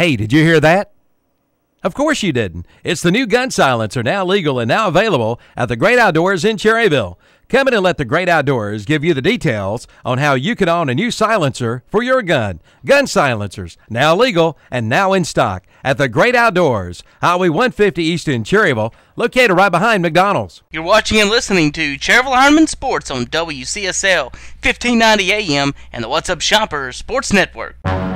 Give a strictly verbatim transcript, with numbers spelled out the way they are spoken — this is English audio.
Hey, did you hear that? Of course you didn't. It's the new gun silencer, now legal and now available at the Great Outdoors in Cherryville. Come in and let the Great Outdoors give you the details on how you can own a new silencer for your gun. Gun silencers, now legal and now in stock at the Great Outdoors, Highway one fifty East in Cherryville, located right behind McDonald's. You're watching and listening to Cherryville Ironmen Sports on W C S L fifteen ninety A M and the What's Up Shopper Sports Network.